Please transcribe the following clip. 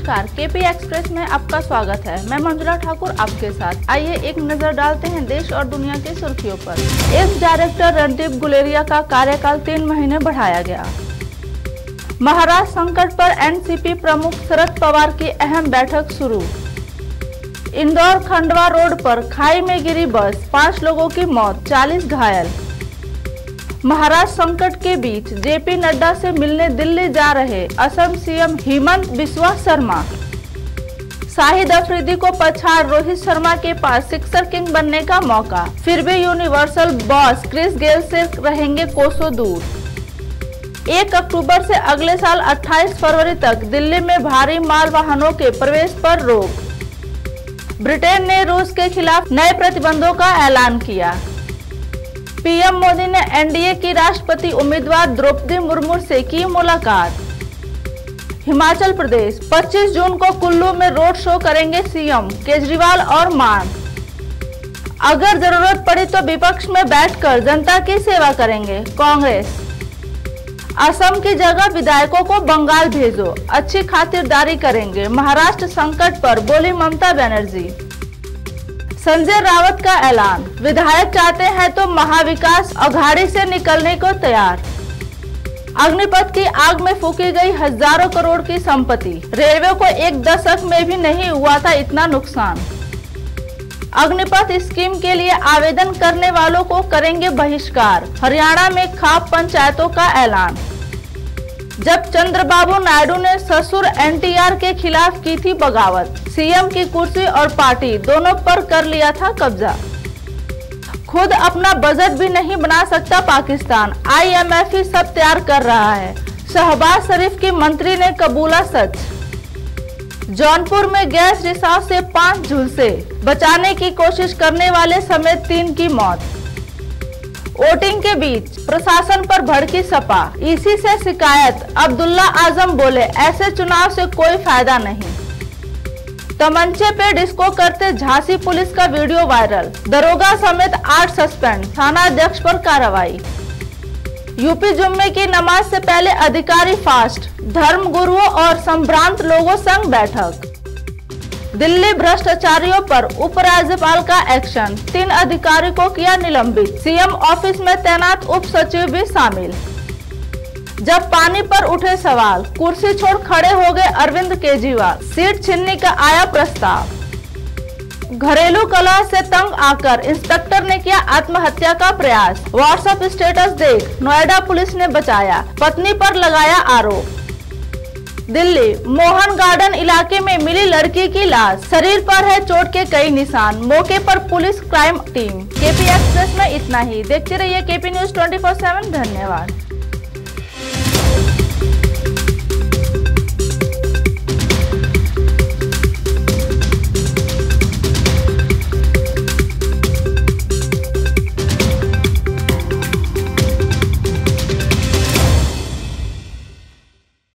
नमस्कार, KP express में आपका स्वागत है। मैं मंजुला ठाकुर आपके साथ। आइए एक नजर डालते हैं देश और दुनिया की सुर्खियों पर। एक्स डायरेक्टर रणदीप गुलेरिया का कार्यकाल 3 महीने बढ़ाया गया। महाराष्ट्र संकट पर एनसीपी प्रमुख शरद पवार की अहम बैठक शुरू। इंदौर खंडवा रोड पर खाई में गिरी बस, 5 लोगों की मौत, 40 घायल। महाराष्ट्र संकट के बीच जेपी नड्डा से मिलने दिल्ली जा रहे असम सीएम हेमंत बिस्वा शर्मा। शाहिद अफरीदी को पछाड़ रोहित शर्मा के पास सिक्सर किंग बनने का मौका, फिर भी यूनिवर्सल बॉस क्रिस गेल से रहेंगे कोसों दूर। 1 अक्टूबर से अगले साल 28 फरवरी तक दिल्ली में भारी माल वाहनों के प्रवेश पर रोक। ब्रिटेन ने रूस के खिलाफ नए प्रतिबंधों का ऐलान किया। पीएम मोदी ने एनडीए की राष्ट्रपति उम्मीदवार द्रौपदी मुर्मू से की मुलाकात। हिमाचल प्रदेश 25 जून को कुल्लू में रोड शो करेंगे सीएम केजरीवाल और मान। अगर जरूरत पड़ी तो विपक्ष में बैठकर जनता की सेवा करेंगे कांग्रेस। असम की जगह विधायकों को बंगाल भेजो, अच्छी खातिरदारी करेंगे। महाराष्ट्र संकट पर बोली ममता बनर्जी। संजय राउत का ऐलान, विधायक चाहते हैं तो महाविकास अघाड़ी से निकलने को तैयार। अग्निपथ की आग में फूकी गई हजारों करोड़ की संपत्ति, रेलवे को 1 दशक में भी नहीं हुआ था इतना नुकसान। अग्निपथ स्कीम के लिए आवेदन करने वालों को करेंगे बहिष्कार। हरियाणा में खाप पंचायतों का ऐलान। जब चंद्रबाबू नायडू ने ससुर एनटीआर के खिलाफ की थी बगावत, सीएम की कुर्सी और पार्टी दोनों पर कर लिया था कब्जा। खुद अपना बजट भी नहीं बना सकता पाकिस्तान, IMF ही सब तैयार कर रहा है। शहबाज शरीफ की मंत्री ने कबूला सच। जौनपुर में गैस रिसाव से 5 झुलसे, बचाने की कोशिश करने वाले समेत 3 की मौत। वोटिंग के बीच प्रशासन पर भड़की सपा, ईसी से शिकायत। अब्दुल्ला आजम बोले, ऐसे चुनाव से कोई फायदा नहीं। तमंचे पे डिस्को करते झांसी पुलिस का वीडियो वायरल, दरोगा समेत 8 सस्पेंड, थाना अध्यक्ष पर कार्रवाई। यूपी जुम्मे की नमाज से पहले अधिकारी फास्ट, धर्म गुरुओं और संभ्रांत लोगों संग बैठक। दिल्ली भ्रष्टाचारियों पर उपराज्यपाल का एक्शन, 3 अधिकारी को किया निलंबित। सीएम ऑफिस में तैनात उप सचिव भी शामिल। जब पानी पर उठे सवाल, कुर्सी छोड़ खड़े हो गए अरविंद केजरीवाल, सीट छीनने का आया प्रस्ताव। घरेलू कलह से तंग आकर इंस्पेक्टर ने किया आत्महत्या का प्रयास। व्हाट्सएप स्टेटस देख नोएडा पुलिस ने बचाया, पत्नी पर लगाया आरोप। दिल्ली मोहन गार्डन इलाके में मिली लड़की की लाश, शरीर पर है चोट के कई निशान। मौके पर police crime team. KP express में इतना ही। देखते रहिए केपी न्यूज 24/7। धन्यवाद।